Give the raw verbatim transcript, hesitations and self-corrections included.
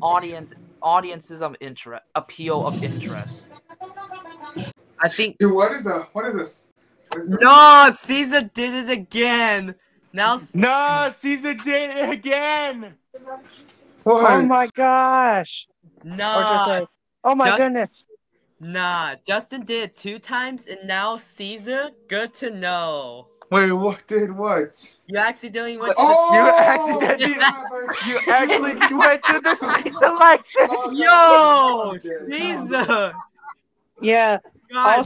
audience audiences of interest, appeal of interest. I think. Dude, what is a what is this? No, Caesar did it again. Now. No, Caesar did it again. What? Oh my gosh. Nah. Oh my Just, goodness. Nah, Justin did it two times, and now Caesar. Good to know. Wait, what did what? You accidentally went to Oh! You accidentally, you actually went to the seat selection. the. Yo, Caesar. Yeah. God